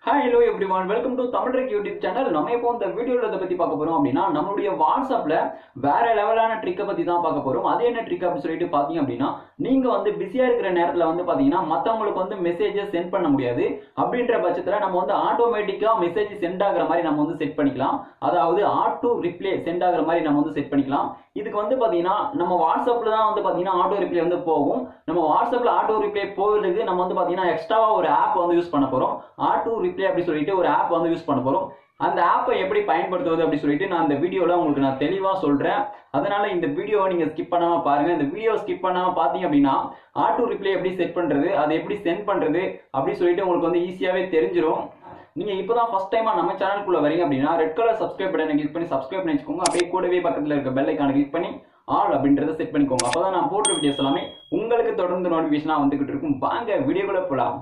Hi, hello everyone. Welcome to Tamil REK YouTube channel. நம்ம இப்போ இந்த வீடியோல எதை பத்தி பார்க்க போறோம் அப்படினா நம்மளுடைய வாட்ஸ்அப்ல வேற லெவலான ட்ரிக்க பத்தி தான் பார்க்க போறோம். அது என்ன ட்ரிக் அப்படி சொல்லிட்டு பாத்தீங்க அப்படினா நீங்க வந்து பிஸியா இருக்கிற நேரத்துல வந்து பாத்தீங்கன்னா மத்தவங்களுக்கு வந்து மெசேஜஸ் சென்ட் பண்ண முடியாது. அப்படின்ற பட்சத்துல நம்ம வந்து ஆட்டோமேட்டிக்கா மெசேஜ் சென்ட் ஆகுற மாதிரி நம்ம வந்து செட் பண்ணிக்கலாம். அதாவது ஆட்டோ ரிப்ளை சென்ட் ஆகுற மாதிரி நம்ம வந்து செட் பண்ணிக்கலாம். இதுக்கு வந்து பாத்தீங்கன்னா நம்ம வாட்ஸ்அப்ல தான் வந்து பாத்தீங்கன்னா ஆட்டோ ரிப்ளை வந்து போகும். நம்ம வாட்ஸ்அப்ல ஆட்டோ ரிப்ளை போகிறதுக்கு நம்ம வந்து பாத்தீங்கன்னா எக்ஸ்ட்ராவா ஒரு ஆப் வந்து யூஸ் பண்ண போறோம். ஆட்டோ ரிப்ளை அப்படி சொல்லிட்டு ஒரு ஆப் வந்து யூஸ் பண்ண போறோம். அந்த ஆப்பை எப்படி பயன்படுத்துவது அப்படி சொல்லிட்டு நான் இந்த வீடியோல உங்களுக்கு நான் தெளிவா சொல்றேன். அதனால இந்த வீடியோவை நீங்க ஸ்கிப் பண்ணாம பாருங்க. இந்த வீடியோ ஸ்கிப் பண்ணாம பாத்தீங்க அப்படின்னா ஆட்டோ ரிப்ளை எப்படி செட் பண்றது, அதை எப்படி சென்ட் பண்றது அப்படி சொல்லிட்டு உங்களுக்கு வந்து ஈஸியாவே தெரிஞ்சிடும். நீங்க இப்பதான் ஃபர்ஸ்ட் டைமா நம்ம சேனலுக்குள்ள வரீங்க அப்படின்னா ரெட் கலர் சப்ஸ்கிரைப் பட்டனை கிளிக் பண்ணி சப்ஸ்கிரைப் பண்ணி வச்சுக்கோங்க. அப்படியே கூடவே பக்கத்துல இருக்க பெல் ஐகானை கிளிக் பண்ணி ஆல் அப்படின்றத செட் பண்ணிக்கோங்க. அப்பதான் நான் போடுற வீடியோஸ் எல்லாமே உங்களுக்கு தொடர்ந்து நோட்டிபிகேஷனா வந்துகிட்டு இருக்கும். வாங்க வீடியோக்குள்ள போலாம்.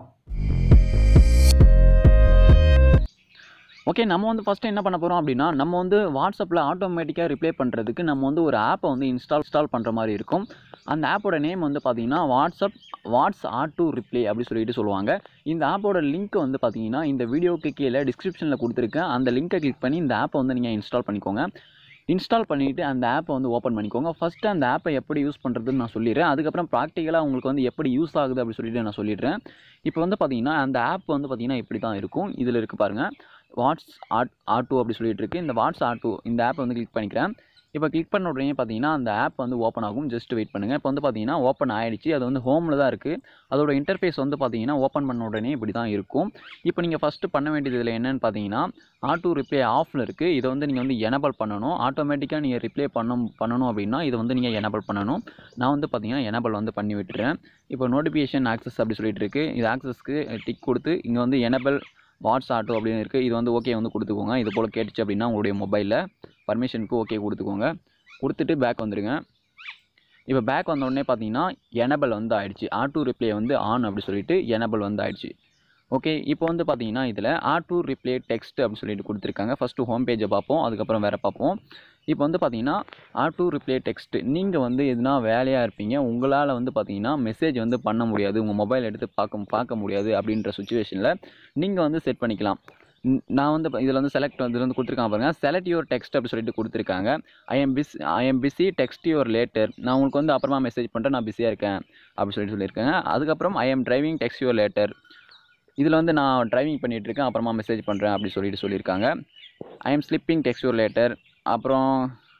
ஓகே, நம்ம வந்து ஃபஸ்ட்டு என்ன பண்ண போகிறோம் அப்படின்னா நம்ம வந்து வாட்ஸ்அப்பில் ஆட்டோமேட்டிக்காக ரிப்ளை பண்ணுறதுக்கு நம்ம வந்து ஒரு ஆப்பை வந்து இன்ஸ்டால் பண்ணுற மாதிரி இருக்கும். அந்த ஆப்போட நேம் வந்து பார்த்தீங்கன்னா WhatsAuto ரிப்ளை அப்படி சொல்லிட்டு சொல்லுவாங்க. இந்த ஆப்போட லிங்க் வந்து பார்த்தீங்கன்னா இந்த வீடியோக்கு கீழே டிஸ்கிரிப்ஷனில் கொடுத்துருக்கேன். அந்த லிங்கை கிளிக் பண்ணி இந்த ஆப்பை வந்து நீங்கள் இன்ஸ்டால் பண்ணிக்கோங்க. இன்ஸ்டால் பண்ணிவிட்டு அந்த ஆப்பை வந்து ஓப்பன் பண்ணிக்கோங்க. ஃபஸ்ட்டு அந்த ஆப்பை எப்படி யூஸ் பண்ணுறதுன்னு நான் சொல்லிடுறேன். அதுக்கப்புறம் ப்ராக்டிக்கலாக உங்களுக்கு வந்து எப்படி யூஸ் ஆகுது அப்படி சொல்லிட்டு நான் சொல்லிடுறேன். இப்போ வந்து பார்த்தீங்கன்னா அந்த ஆப் வந்து பார்த்தீங்கன்னா இப்படி தான் இருக்கும். இதில் இருக்குது பாருங்கள், WhatsAuto அப்படி சொல்லிட்டு இருக்குது. இந்த WhatsAuto இந்த ஆப்பை வந்து கிளிக் பண்ணிக்கிறேன். இப்போ கிளிக் பண்ண உடனே பார்த்தீங்கன்னா அந்த ஆப் வந்து ஓப்பன் ஆகும். ஜஸ்ட் வெயிட் பண்ணுங்கள். இப்போ வந்து பார்த்தீங்கன்னா ஓப்பன் ஆகிடுச்சு. அது வந்து ஹோமில் தான் இருக்குது. அதோட இன்டர்ஃபேஸ் வந்து பார்த்தீங்கன்னா ஓப்பன் பண்ண உடனே இப்படி தான் இருக்கும். இப்போ நீங்கள் ஃபஸ்ட்டு பண்ண வேண்டியது இதில் என்னென்னு பார்த்தீங்கன்னா ஆட்டோ ரிப்ளை ஆஃபில் இருக்குது. இதை வந்து நீங்கள் வந்து எனபிள் பண்ணணும். ஆட்டோமேட்டிக்காக நீங்கள் ரிப்ளை பண்ணணும் அப்படின்னா இதை வந்து நீங்கள் எனபிள் பண்ணணும். நான் வந்து பார்த்தீங்கன்னா எனபிள் வந்து பண்ணி விட்டுறேன். இப்போ நோட்டிஃபிகேஷன் ஆக்சஸ் அப்படி சொல்லிட்டு இருக்குது. இது ஆக்சஸ்க்கு டிக் கொடுத்து இங்கே வந்து எனபிள் WhatsAuto அப்படின்னு இருக்குது. இது வந்து ஓகே வந்து கொடுத்துக்கோங்க. இது போல் கேட்டுச்சு அப்படின்னா உங்களுடைய மொபைலில் பர்மிஷனுக்கு ஓகே கொடுத்துக்கோங்க. கொடுத்துட்டு பேக் வந்துடுங்க. இப்போ பேக் வந்த உடனே பார்த்தீங்கன்னா எனபிள் வந்து ஆயிடுச்சு. ஆட்டோ ரிப்ளை வந்து ஆன் அப்படி சொல்லிட்டு எனபிள் வந்து ஆயிடுச்சு. ஓகே, இப்போ வந்து பார்த்தீங்கன்னா இதில் ஆட்டோ ரிப்ளை டெக்ஸ்ட் அப்படின்னு சொல்லிட்டு கொடுத்துருக்காங்க. ஃபஸ்ட்டு ஹோம் பேஜை பார்ப்போம், அதுக்கப்புறம் வேறு பார்ப்போம். இப்போ வந்து பார்த்தீங்கன்னா ஆட்டோ ரிப்ளை டெக்ஸ்ட் நீங்கள் வந்து எதுனா வேலையாக இருப்பீங்க, உங்களால் வந்து பார்த்தீங்கன்னா மெசேஜ் வந்து பண்ண முடியாது, உங்கள் மொபைல் எடுத்து பார்க்க முடியாது அப்படின்ற சுச்சுவேஷனில் நீங்கள் வந்து செட் பண்ணிக்கலாம். நான் வந்து இதில் வந்து இதில் வந்து கொடுத்துருக்காங்க பாருங்கள், செலக்ட் யுவர் டெக்ஸ்ட் அப்படி சொல்லிட்டு கொடுத்துருக்காங்க. I am busy text your later, நான் உங்களுக்கு வந்து அப்புறமா மெசேஜ் பண்ணுறேன், நான் பிஸியாக இருக்கேன் அப்படி சொல்லியிருக்காங்க. அதுக்கப்புறம் I am driving text your later, இதில் வந்து நான் டிரைவிங் பண்ணிகிட்ருக்கேன், அப்புறமா மெசேஜ் பண்ணுறேன் அப்படி சொல்லியிருக்காங்க. I am sleeping text your later, அப்புறம்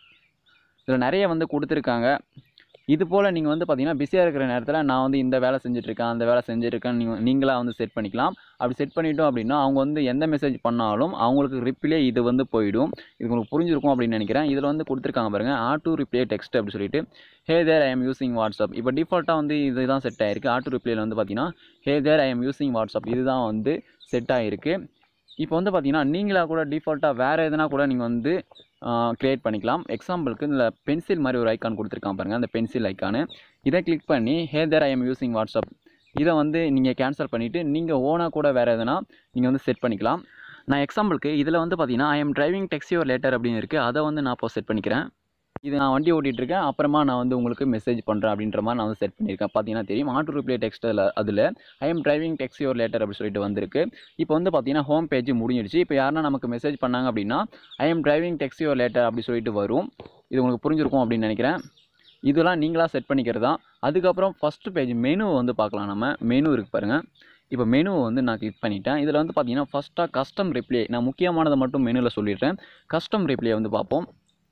இதில் நிறைய வந்து கொடுத்துருக்காங்க. இது போல் நீங்கள் வந்து பார்த்தீங்கன்னா பிஸியாக இருக்கிற நேரத்தில் நான் வந்து இந்த வேலை செஞ்சுட்ருக்கேன், அந்த வேலை செஞ்சுருக்கேன்னு நீங்களாக வந்து செட் பண்ணிக்கலாம். அப்படி செட் பண்ணிட்டோம் அப்படின்னா அவங்க வந்து எந்த மெசேஜ் பண்ணாலும் அவங்களுக்கு ரிப்ளை இது வந்து போயிடும். இது உங்களுக்கு புரிஞ்சிருக்கும் அப்படின்னு நினைக்கிறேன். இதில் வந்து கொடுத்துருக்காங்க பாருங்கள், ஆட்டோ ரிப்ளை டெக்ஸ்ட் அப்படி சொல்லிட்டு hey there I am using WhatsApp. இப்போ டிஃபால்ட்டாக வந்து இதுதான் செட் ஆகிருக்கு. ஆட்டோ ரிப்ளையில் வந்து பார்த்தீங்கன்னா hey there I am using WhatsApp இதுதான் வந்து செட் ஆகிருக்கு. இப்போ வந்து பார்த்தீங்கன்னா நீங்களாக கூட டிஃபால்ட்டாக வேறு எதுனா கூட நீங்கள் வந்து க்ரியேட் பண்ணிக்கலாம். எக்ஸாம்பிளுக்கு இதில் பென்சில் மாதிரி ஒரு ஐக்கான் கொடுத்துருக்கான் பாருங்கள், அந்த பென்சில் ஐக்கானு இதை கிளிக் பண்ணி hey there I am using WhatsApp இதை வந்து நீங்கள் கேன்சல் பண்ணிவிட்டு நீங்கள் ஓனாக கூட வேறு எதுனா நீங்கள் வந்து செட் பண்ணிக்கலாம். நான் எக்ஸாம்பிளுக்கு இதில் வந்து பார்த்தீங்கன்னா I am driving text your later அப்படின்னு இருக்குது. அதை வந்து நான் இப்போ செட் பண்ணிக்கிறேன். இது நான் வண்டி ஓட்டிகிட்ருக்கேன், அப்புறமா நான் வந்து உங்களுக்கு மெசேஜ் பண்ணுறேன் அப்படின்ற மாதிரி நான் வந்து செட் பண்ணியிருக்கேன். பார்த்தீங்கன்னா தெரியும், ஆட்டோ ரிப்ளை டெக்ஸ்ட்டில் அதில் I am driving text your later அப்படி சொல்லிட்டு வந்திருக்கு. இப்போ வந்து பார்த்தீங்கன்னா ஹோம் பேஜ் முடிஞ்சிடுச்சு. இப்போ யாருன்னா நமக்கு மெசேஜ் பண்ணாங்க அப்படின்னா I am driving text your later அப்படி சொல்லிட்டு வரும். இது உங்களுக்கு புரிஞ்சிருக்கும் அப்படின்னு நினைக்கிறேன். இதெல்லாம் நீங்களாக செட் பண்ணிக்கிறது தான். அதுக்கப்புறம் ஃபஸ்ட்டு பேஜ் மெனு வந்து பார்க்கலாம். நம்ம மெனு இருக்குது பாருங்கள். இப்போ மெனுவை வந்து நான் கிளிக் பண்ணிட்டேன். இதில் வந்து பார்த்தீங்கன்னா ஃபஸ்ட்டாக கஸ்டம் ரிப்ளை, நான் முக்கியமானதை மட்டும் மெனுவில் சொல்லிடுறேன். கஸ்டம் ரிப்ளை வந்து பார்ப்போம்.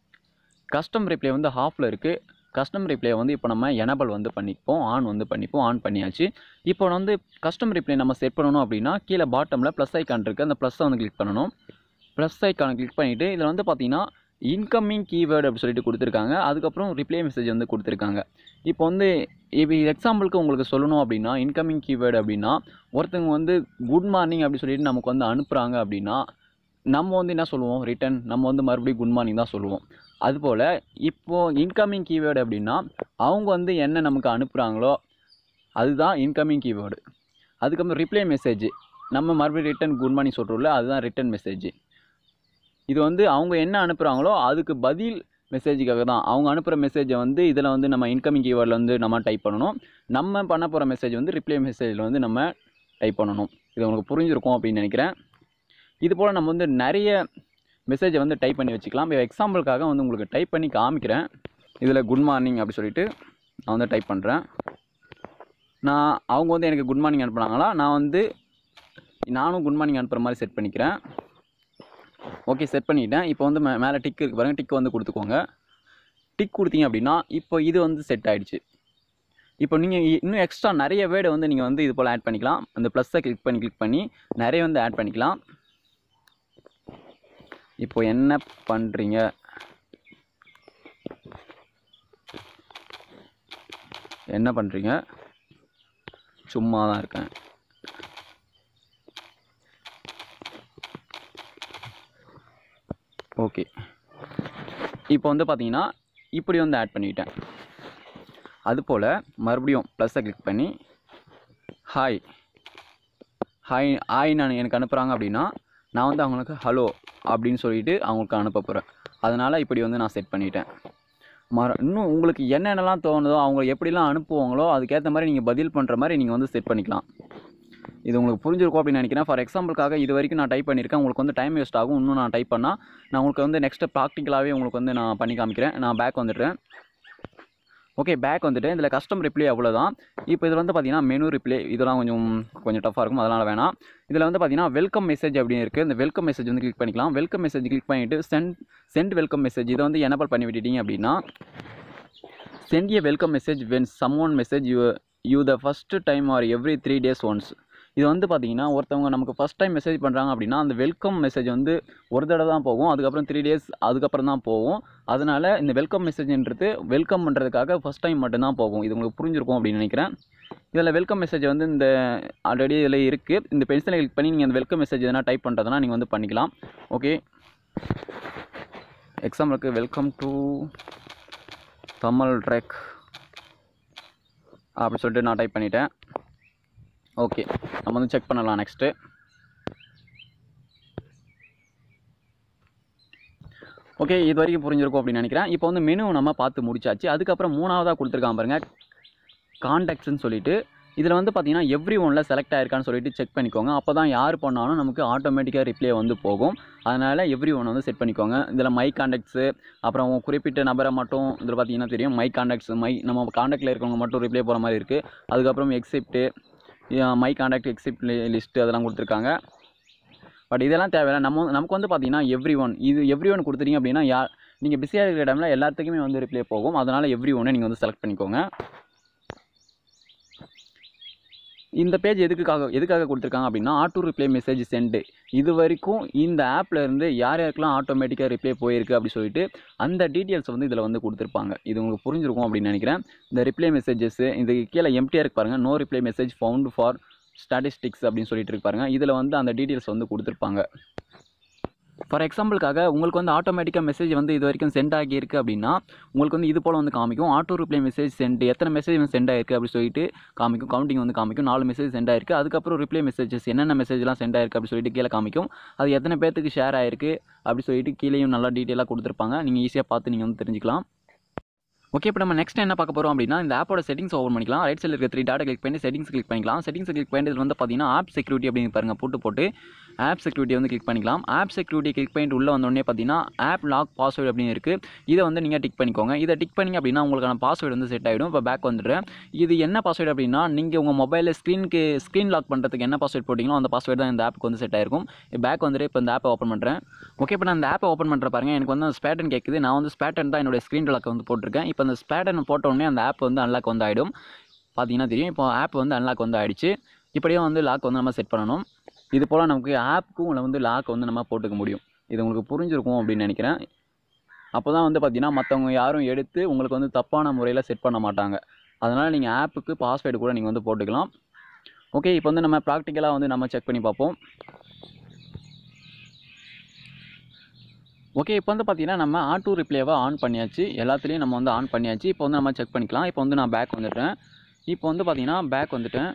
கஸ்டம் ரிப்ளை வந்து ஹாஃபில் இருக்குது. கஸ்டம் ரிப்ளை வந்து இப்போ நம்ம எனபிள் வந்து பண்ணிப்போம், ஆன் பண்ணியாச்சு. இப்போ வந்து கஸ்டம் ரிப்ளை நம்ம செட் பண்ணணும் அப்படின்னா கீழே பாட்டமில் ப்ளஸ் ஐக்கான் இருக்குது, அந்த ப்ளஸ்ஸை வந்து கிளிக் பண்ணணும். ப்ளஸ் ஐக்கானை கிளிக் பண்ணிவிட்டு இதில் வந்து பார்த்தீங்கன்னா இன்கமிங் கீவேர்டு அப்படி சொல்லிட்டு கொடுத்துருக்காங்க. அதுக்கப்புறம் ரிப்ளை மெசேஜ் வந்து கொடுத்துருக்காங்க. இப்போ வந்து எக்ஸாம்பிளுக்கு உங்களுக்கு சொல்லணும் அப்படின்னா இன்கமிங் கீவேர்டு அப்படின்னா ஒருத்தவங்க வந்து குட் மார்னிங் அப்படி சொல்லிட்டு நமக்கு வந்து அனுப்புகிறாங்க அப்படின்னா நம்ம வந்து என்ன சொல்லுவோம், ரிட்டன் நம்ம வந்து மறுபடியும் குட் மார்னிங் தான் சொல்லுவோம். அதுபோல் இப்போது இன்கமிங் கீவேர்டு அப்படின்னா அவங்க வந்து என்ன நமக்கு அனுப்புகிறாங்களோ அதுதான் இன்கமிங் கீவேர்டு. அதுக்கப்புறம் ரிப்ளை மெசேஜ் நம்ம மறுபடியும் ரிட்டன் குட் மார்னிங் சொல்கிறோம்ல, அதுதான் ரிட்டன் மெசேஜ். இது வந்து அவங்க என்ன அனுப்புகிறாங்களோ அதுக்கு பதில் மெசேஜுக்காக தான். அவங்க அனுப்புகிற மெசேஜை வந்து இதில் வந்து நம்ம இன்கமிங் கீவேர்டில் வந்து நம்ம டைப் பண்ணணும். நம்ம பண்ண போகிற மெசேஜ் வந்து ரிப்ளை மெசேஜில் வந்து நம்ம டைப் பண்ணணும். இது உங்களுக்கு புரிஞ்சிருக்கும் அப்படின்னு நினைக்கிறேன். இது போல் நம்ம வந்து நிறைய மெசேஜை வந்து டைப் பண்ணி வச்சுக்கலாம். இப்போ எக்ஸாம்பிளுக்காக வந்து உங்களுக்கு டைப் பண்ணி காமிக்கிறேன். இதில் குட் மார்னிங் அப்படி சொல்லிட்டு நான் வந்து டைப் பண்ணுறேன். அவங்க வந்து எனக்கு குட் மார்னிங் அனுப்புனாங்களா, நானும் குட் மார்னிங் அனுப்புகிற மாதிரி செட் பண்ணிக்கிறேன். ஓகே, செட் பண்ணிவிட்டேன். இப்போ வந்து மேலே டிக் இருக்குது பாருங்கள், டிக் வந்து கொடுத்துக்கோங்க. டிக் கொடுத்தீங்க அப்படின்னா இப்போ இது வந்து செட் ஆகிடுச்சு. இப்போ நீங்கள் இன்னும் எக்ஸ்ட்ரா நிறைய வேர்டு வந்து நீங்கள் வந்து இது போல் ஆட் பண்ணிக்கலாம். அந்த ப்ளஸ்ஸை கிளிக் பண்ணி நிறைய வந்து ஆட் பண்ணிக்கலாம். இப்போ என்ன பண்ணுறீங்க, சும்மா தான் இருக்கேன். ஓகே, இப்போ வந்து பார்த்தீங்கன்னா இப்படி வந்து ஆட் பண்ணிவிட்டேன். அதுபோல் மறுபடியும் ப்ளஸ்ஸை கிளிக் பண்ணி ஹாய் நான் எனக்கு அனுப்புகிறாங்க அப்படின்னா நான் வந்து அவங்களுக்கு ஹலோ அப்படின்னு சொல்லிட்டு அவங்களுக்கு அனுப்ப போகிறேன். அதனால் இப்படி வந்து நான் செட் பண்ணிட்டேன். இன்னும் உங்களுக்கு என்னென்னலாம் தோணுதோ, அவங்க எப்படிலாம் அனுப்புவாங்களோ அதுக்கேற்ற மாதிரி நீங்கள் பதில் பண்ணுற மாதிரி நீங்கள் வந்து செட் பண்ணிக்கலாம். இது உங்களுக்கு புரிஞ்சிருக்கும் அப்படின்னு நினைக்கிறேன். ஃபார் எக்ஸாம்பிளுக்காக இது வரைக்கும் நான் டைப் பண்ணியிருக்கேன். உங்களுக்கு வந்து டைம் வேஸ்ட் ஆகும். இன்னும் நான் டைப் பண்ணால் நான் உங்களுக்கு வந்து நெக்ஸ்ட்டு ப்ராக்டிக்கலாகவே உங்களுக்கு வந்து நான் பண்ணி காமிக்கிறேன். நான் பேக் வந்துடுறேன். ஓகே, பேக் வந்துட்டு இதில் கஸ்டம் ரிப்ளை அவ்வளோதான். இப்போ இதில் வந்து பார்த்தீங்கன்னா மெனு ரிப்ளை இதெல்லாம் கொஞ்சம் டஃப்பாக இருக்கும், அதனால் வேணாம். இதில் வந்து பார்த்தீங்கன்னா வெல்கம் மெசேஜ் அப்படின்னு இருக்குது. இந்த வெல்கம் மெசேஜ் வந்து கிளிக் பண்ணிக்கலாம். வெல்கம் மெசேஜ் கிளிக் பண்ணிவிட்டு சென்ட் வெல்கம் மெசேஜ் இதை வந்து எனேபிள் பண்ணி விட்டுட்டீங்க அப்படின்னா send a welcome message when someone message you the first time or every 3 days once. இது வந்து பார்த்தீங்கன்னா ஒருத்தவங்க நமக்கு ஃபஸ்ட் டைம் மெசேஜ் பண்ணுறாங்க அப்படின்னா அந்த வெல்கம் மெசேஜ் வந்து ஒரு தடவை தான் போகும், அதுக்கப்புறம் 3 days அதுக்கப்புறம் தான் போகும். அதனால் இந்த வெல்கம் மெசேஜ்ன்றது வெல்கம் பண்ணுறதுக்காக ஃபஸ்ட் டைம் மட்டும்தான் போகும். இது உங்களுக்கு புரிஞ்சிருக்கும் அப்படின்னு நினைக்கிறேன். இதில் வெல்கம் மெசேஜ் வந்து இந்த ஆல்ரெடி இதில் இருக்குது. இந்த பென்சிலை கிளிக் பண்ணி நீங்கள் அந்த வெல்கம் மெசேஜ் எதனா டைப் பண்ணுறதுனா நீங்கள் வந்து பண்ணிக்கலாம். ஓகே, எக்ஸாம்பிளுக்கு வெல்கம் டு தமிழ் REK அப்படி சொல்லிட்டு நான் டைப் பண்ணிட்டேன். ஓகே, நம்ம வந்து செக் பண்ணலாம் நெக்ஸ்ட்டு. ஓகே, இது வரைக்கும் புரிஞ்சிருக்கும் அப்படின்னு நினைக்கிறேன். இப்போ வந்து மெனு நம்ம பார்த்து முடிச்சாச்சு. அதுக்கப்புறம் மூணாவதாக கொடுத்துருக்கான் பாருங்கள், கான்டாக்ட்ஸ்ன்னு சொல்லிட்டு. இதில் வந்து பார்த்தீங்கன்னா எவ்ரி ஒன்னில் செலக்ட் ஆயிருக்கான்னு சொல்லிட்டு செக் பண்ணிக்கோங்க. அப்போ தான் யார் பண்ணாலும் நமக்கு ஆட்டோமேட்டிக்காக ரிப்ளை வந்து போகும். அதனால் எவ்ரி ஒன் வந்து செட் பண்ணிக்கோங்க. இதில் மை கான்டாக்ட்ஸு, அப்புறம் குறிப்பிட்ட நபரை மட்டும் இதில் பார்த்தீங்கன்னா தெரியும் மை கான்டாக்ட்ஸ், நம்ம கான்டாக்டில் இருக்கவங்க மட்டும் ரிப்ளை போகிற மாதிரி இருக்குது. அதுக்கப்புறம் except, my contact except list அதெல்லாம் கொடுத்துருக்காங்க. பட் இதெல்லாம் தேவையில்லை. நமக்கு வந்து பார்த்தீங்கன்னா எவ்ரி ஒன் கொடுத்துட்டீங்க அப்படின்னா நீங்கள் பிஸியாக இருக்கிற டைமில் எல்லாத்துக்குமே வந்து ரிப்ளை போகும். அதனால் எவ்ரி ஒன்னை நீங்கள் வந்து செலக்ட் பண்ணிக்கோங்க. இந்த பேஜ் எதுக்காக கொடுத்துருக்காங்க அப்படின்னா ஆட்டோ ரிப்ளை மெசேஜ் சென்டு. இது வரைக்கும் இந்த ஆப்பில் இருந்து யாருக்கெல்லாம் ஆட்டோமேட்டிக்காக ரிப்ளை போயிருக்கு அப்படி சொல்லிட்டு அந்த டீட்டெயில்ஸ் வந்து இதில் வந்து கொடுத்துருப்பாங்க. இது உங்களுக்கு புரிஞ்சிருக்கும் அப்படின்னு நினைக்கிறேன். இந்த ரிப்ளை மெசேஜஸ் இது கீழே எம்டிஆர் இருக்கு பாருங்கள், no reply message found for statistics அப்படின்னு சொல்லிட்டு இருக்கு பாருங்கள். இதில் வந்து அந்த டீட்டெயில்ஸ் வந்து கொடுத்துருப்பாங்க. ஃபார் எக்ஸாம்பிளுக்காக உங்களுக்கு வந்து ஆட்டோமேட்டிக்காக மெசேஜ் வந்து இது வரைக்கும் சென்ட் ஆகியிருக்கு அப்படின்னா உங்களுக்கு வந்து இது போல் வந்து காமிக்கும். ஆட்டோ ரிப்ளை மெசேஜ் சென்ட், எத்தனை மெசேஜ் வந்து சென்ட் ஆயிருக்கு அப்படி சொல்லிட்டு காமிக்கும். கவுண்டிங் வந்து காமிக்கும். 4 மெசேஜ் சென்ட் ஆயிருக்கு. அதுக்கப்புறம் ரிப்ளை மெசேஜஸ் என்னென்ன மெசேஜ்லாம் சென்ட் ஆயிருக்கு அப்படி சொல்லிட்டு கீழே காமிக்கும். அது எத்தனை பேருக்கு ஷேர் ஆயிருக்கு அப்படி சொல்லிட்டு கீழேயும் நல்லா டீட்டெயிலாக கொடுத்துருப்பாங்க. நீங்கள் ஈஸியாக பார்த்து நீங்கள் வந்து தெரிஞ்சுக்கலாம். ஓகே, இப்போ நம்ம நெக்ஸ்ட் என்ன பார்க்க போகிறோம் அப்படின்னா இந்த ஆப்போட செட்டிங்ஸ் ஓப்பன் பண்ணிக்கலாம். ரைட் சைடில் இருக்க 3 டாட்டை கிளிக் பண்ணி செட்டிங்ஸ் கிளிக் பண்ணிக்கலாம். செட்டிங்ஸ் கிளிக் பண்ணிட்டு இதில் வந்து பார்த்தீங்கன்னா ஆப் செக்யூரிட்டி அப்படின்னு பாருங்கள், போட்டு ஆப் செக்யூரிட்டி வந்து கிளிக் பண்ணிக்கலாம். ஆப் செக்யூரிட்டி கிளிக் பண்ணிட்டு உள்ளே வந்தோடனே பார்த்தீங்கன்னா ஆப் லாக் பாஸ்வேர்டு அப்படின்னு இருக்குது. இதை வந்து நீங்கள் டிக் பண்ணிக்கோங்க. இதை டிக் பண்ணிங்க அப்படின்னா உங்களுக்கான பாஸ்வேர்டு வந்து செட் ஆகிடும். இப்போ பேக் வந்துடுறேன். இது என்ன பாஸ்வேர்டு அப்படின்னா நீங்கள் உங்கள் மொபைலில் ஸ்க்ரீன் லாக் பண்ணுறதுக்கு என்ன பாஸ்வேர்டு போட்டிங்களோ அந்த பாஸ்வேர்டு தான் இந்த ஆப்புக்கு வந்து செட் ஆயிருக்கும். பேக் வந்துட்டு இப்போ இந்த ஆப்பை ஓப்பன் பண்ணுறேன். ஓகே, இப்போ நான் இந்த ஆப்பை ஓப்பன் பண்ணுற பாருங்க, எனக்கு வந்து அந்த ஸ்பேட்டன் கேட்குது. நான் வந்து ஸ்பேட்டன் தான் என்னோட ஸ்க்ரீன் லாக் வந்து போட்டிருக்கேன். இப்போ அந்த ஸ்பேட்டன் போட்டோடனே அந்த ஆப் வந்து அன்லாக் வந்து ஆகிடும். பார்த்தீங்கன்னா தெரியும், இப்போ ஆப் வந்து அன்லாக் வந்து ஆகிடுச்சு. இப்படியே வந்து லாக் வந்து நம்ம செட் பண்ணணும். இது போல் நமக்கு ஆப்புக்கும் வந்து லாக் வந்து நம்ம போட்டுக்க முடியும். இது உங்களுக்கு புரிஞ்சிருக்கும் அப்படின்னு நினைக்கிறேன். அப்போ தான் வந்து பார்த்தீங்கன்னா மற்றவங்க யாரும் எடுத்து உங்களுக்கு வந்து தப்பான முறையில் செட் பண்ண மாட்டாங்க. அதனால் நீங்கள் ஆப்புக்கு பாஸ்வேர்டு கூட நீங்கள் வந்து போட்டுக்கலாம். ஓகே, இப்போ வந்து நம்ம ப்ராக்டிக்கலாக வந்து நம்ம செக் பண்ணி பார்ப்போம். ஓகே, இப்போ வந்து பார்த்தீங்கன்னா நம்ம ஆட்டோ ரிப்ளைவை ஆன் பண்ணியாச்சு. எல்லாத்துலேயும் நம்ம வந்து ஆன் பண்ணியாச்சு. இப்போ வந்து நம்ம செக் பண்ணிக்கலாம். இப்போ வந்து நான் பேக் வந்துட்டேன். இப்போ வந்து பார்த்தீங்கன்னா பேக் வந்துட்டேன்.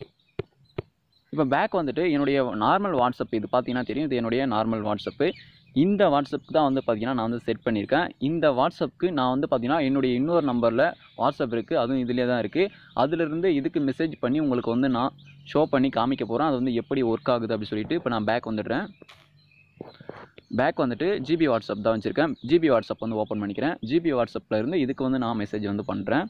இப்போ பேக் வந்துட்டு என்னுடைய நார்மல் வாட்ஸ்அப் இது பார்த்தீங்கன்னா தெரியும், இது என்னுடைய நார்மல் வாட்ஸ்அப்பு. இந்த வாட்ஸ்அப்புக்கு தான் வந்து பார்த்திங்கன்னா நான் வந்து செட் பண்ணியிருக்கேன். இந்த வாட்ஸ்அப்புக்கு நான் வந்து பார்த்திங்கன்னா என்னுடைய இன்னொரு நம்பரில் வாட்ஸ்அப் இருக்குது, அதுவும் இதிலே தான் இருக்குது. அதிலிருந்து இதுக்கு மெசேஜ் பண்ணி உங்களுக்கு வந்து நான் ஷோ பண்ணி காமிக்க போகிறேன். அது வந்து எப்படி ஒர்க் ஆகுது அப்படி சொல்லிட்டு. இப்போ நான் பேக் வந்துடுறேன். பேக் வந்துட்டு ஜிபி வாட்ஸ்அப் தான் வச்சுருக்கேன். ஜிபி வாட்ஸ்அப் வந்து ஓப்பன் பண்ணிக்கிறேன். ஜிபி வாட்ஸ்அப்பில் இருந்து இதுக்கு வந்து நான் மெசேஜ் வந்து பண்ணுறேன்.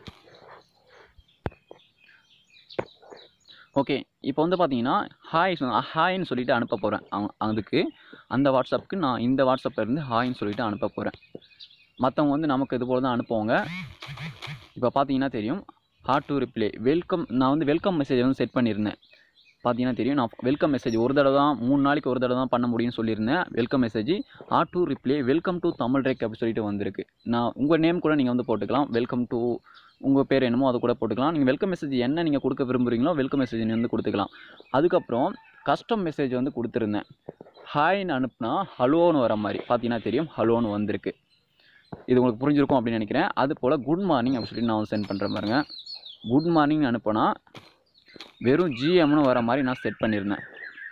ஓகே, இப்போ வந்து பார்த்தீங்கன்னா ஹாய்ன்னு சொல்லிட்டு அனுப்ப போகிறேன். அதுக்கு அந்த வாட்ஸ்அப்புக்கு நான் இந்த வாட்ஸ்அப்பில் இருந்து ஹாய்ன்னு சொல்லிட்டு அனுப்ப போகிறேன். மற்றவங்க வந்து நமக்கு இது போல் தான் அனுப்புவாங்க. இப்போ பார்த்தீங்கன்னா தெரியும், ஹாட் டு ரிப்ளை வெல்கம். நான் வந்து வெல்கம் மெசேஜ் வந்து செட் பண்ணியிருந்தேன். பார்த்தீங்கன்னா தெரியும், நான் வெல்கம் மெசேஜ் ஒரு தடவை தான் 3 நாளைக்கு ஒரு தடவை தான் பண்ண முடியும்னு சொல்லியிருந்தேன். Welcome message hot to reply welcome to Tamil rec அப்படி சொல்லிட்டு வந்திருக்கு. நான் உங்கள் நேம் கூட நீங்கள் வந்து போட்டுக்கலாம். வெல்கம் டு உங்கள் பேர் என்னமோ அது கூட போட்டுக்கலாம். நீங்கள் வெல்கம் மெசேஜ் என்ன நீங்கள் கொடுக்க விரும்புகிறீங்களோ வெல்கம் மெசேஜ் வந்து கொடுத்துக்கலாம். அதுக்கப்புறம் கஸ்டம் மெசேஜ் வந்து கொடுத்துருந்தேன். ஹாய்ன்னு அனுப்புனா ஹலோன்னு வர மாதிரி பார்த்தீங்கன்னா தெரியும், ஹலோன்னு வந்திருக்கு. இது உங்களுக்கு புரிஞ்சிருக்கும் அப்படின்னு நினைக்கிறேன். அது போல் குட் மார்னிங் அப்படின்னு சொல்லிட்டு நான் வந்து சென்ட் பண்ணுறேன் பாருங்க. குட் மார்னிங் அனுப்புனா வெறும் ஜிஎம்னு வர மாதிரி நான் செட் பண்ணியிருந்தேன்.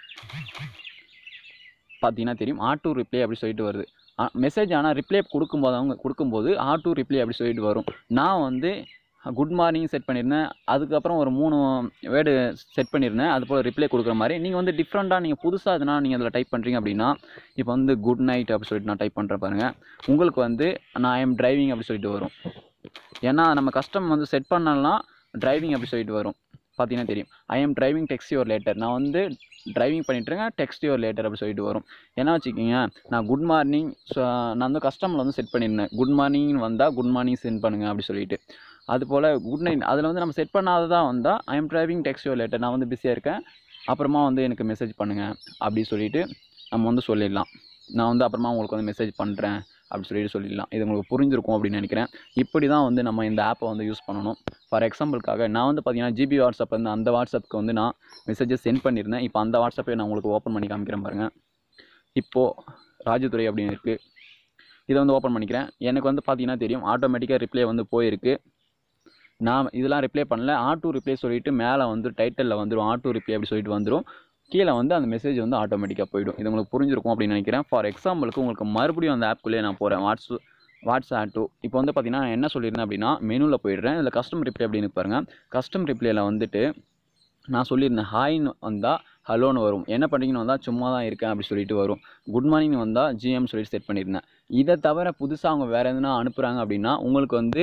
பார்த்தீங்கன்னா தெரியும், ஆட்டோ ரிப்ளை அப்படி சொல்லிட்டு வருது. மெசேஜ் ஆனால் ரிப்ளை கொடுக்கும்போது ஆட்டோ ரிப்ளை அப்படி சொல்லிட்டு வரும். நான் வந்து குட் மார்னிங் செட் பண்ணியிருந்தேன். அதுக்கப்புறம் ஒரு 3 வேர்டு செட் பண்ணியிருந்தேன். அது போல் ரிப்ளை கொடுக்குற மாதிரி. நீங்கள் வந்து டிஃப்ரெண்ட்டாக நீங்கள் புதுசாக எதுனா நீங்கள் அதில் டைப் பண்ணுறீங்க அப்படின்னா, இப்போ வந்து குட் நைட் அப்படி சொல்லிட்டு நான் டைப் பண்ணுறேன் பாருங்கள். உங்களுக்கு வந்து நான் ஐ எம் டிரைவிங் அப்படி சொல்லிட்டு வரும். ஏன்னா நம்ம கஸ்டம் வந்து செட் பண்ணலாம் டிரைவிங் அப்படி சொல்லிட்டு வரும். பார்த்தீங்கன்னா தெரியும், I am driving text your later. நான் வந்து டிரைவிங் பண்ணிட்டுருக்கேன், டெக்ஸ்ட் யுவர் லேட்டர் அப்படி சொல்லிட்டு வரும். ஏன்னா வச்சுக்கிங்க, நான் குட் மார்னிங் நான் வந்து கஸ்டமில் வந்து செட் பண்ணியிருந்தேன். குட் மார்னிங்னு வந்தால் குட் மார்னிங் சென்ட் பண்ணுங்கள் அப்படி சொல்லிட்டு. அதுபோல் குட் நைட் அதில் வந்து நம்ம செட் பண்ணாததாக வந்தால் I am driving text your later, நான் வந்து பிஸியாக இருக்கேன், அப்புறமா வந்து எனக்கு மெசேஜ் பண்ணுங்கள் அப்படி சொல்லிட்டு நம்ம வந்து சொல்லிடலாம். நான் வந்து அப்புறமா உங்களுக்கு வந்து மெசேஜ் பண்ணுறேன் அப்படி சொல்லிட்டு சொல்லிடலாம். இது உங்களுக்கு புரிஞ்சிருக்கும் அப்படின்னு நினைக்கிறேன். இப்படி தான் வந்து நம்ம இந்த ஆப்பை வந்து யூஸ் பண்ணணும். ஃபார் எக்ஸாம்பிளுக்காக நான் வந்து பார்த்தீங்கன்னா ஜிபி வாட்ஸ்அப் வந்து அந்த வாட்ஸ்அப்புக்கு வந்து நான் மெசேஜஸ் சென்ட் பண்ணியிருந்தேன். இப்போ அந்த வாட்ஸ்அப்பை நான் உங்களுக்கு ஓப்பன் பண்ணி காமிக்கிறேன் பாருங்கள். இப்போது ராஜதுரை அப்படின்னு இருக்குது. இதை வந்து ஓப்பன் பண்ணிக்கிறேன். எனக்கு வந்து பார்த்தீங்கன்னா தெரியும், ஆட்டோமேட்டிக்காக ரிப்ளை வந்து போயிருக்கு. நான் இதெல்லாம் ரிப்ளை பண்ணல. ஆட்டோ ரிப்ளை சொல்லிவிட்டு மேலே வந்து டைட்டிலில் வந்துடும் ஆட்டோ ரிப்ளை அப்படி சொல்லிட்டு வந்துடும். கீழே வந்து அந்த மெசேஜ் வந்து ஆட்டோமேட்டிக்காக போயிடும். இது உங்களுக்கு புரிஞ்சிருக்கும் அப்படின்னு நினைக்கிறேன். ஃபார் எக்ஸாம்பிளுக்கு உங்களுக்கு மறுபடியும் அந்த ஆப்குள்ளேயே நான் போகிறேன். வாட்ஸ்ஆட்டோ இப்போ வந்து பார்த்தீங்கன்னா நான் என்ன சொல்லியிருந்தேன் அப்படின்னா, மெனுவில் போயிடுறேன். இதில் கஸ்டம் ரிப்ளை அப்படின்னு பாருங்கள். கஸ்டம் ரிப்ளையில் வந்துட்டு நான் சொல்லியிருந்தேன் ஹாய்ன்னு வந்தால் ஹலோன்னு வரும். என்ன பண்ணுறீங்கன்னு வந்தால் சும்மா தான் இருக்கேன் அப்படி சொல்லிட்டு வரும். குட் மார்னிங் வந்தால் ஜிஎம் சொல்லிட்டு செட் பண்ணியிருந்தேன். இதை தவிர புதுசாக அவங்க வேறு எதுனா அனுப்புகிறாங்க அப்படின்னா உங்களுக்கு வந்து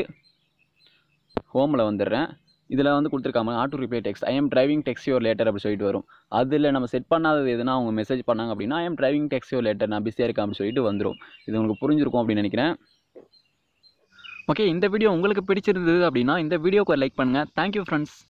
ஹோமில் வந்துடுறேன். இதில் வந்து கொடுத்துருக்காங்க auto reply text I am driving text your later அப்படி சொல்லிட்டு வரும். அதில் நம்ம செட் பண்ணாதது எதுனா அவங்க மெசேஜ் பண்ணாங்க அப்படின்னா I am driving text your later, நான் பிஸியாக இருக்கேன் அப்படி சொல்லிட்டு வந்துடும். இது உங்களுக்கு புரிஞ்சிருக்கும் அப்படின்னு நினைக்கிறேன். ஓகே, இந்த வீடியோ உங்களுக்கு பிடிச்சிருந்தது அப்படின்னா இந்த வீடியோக்கு லைக் பண்ணுங்கள். Thank you friends.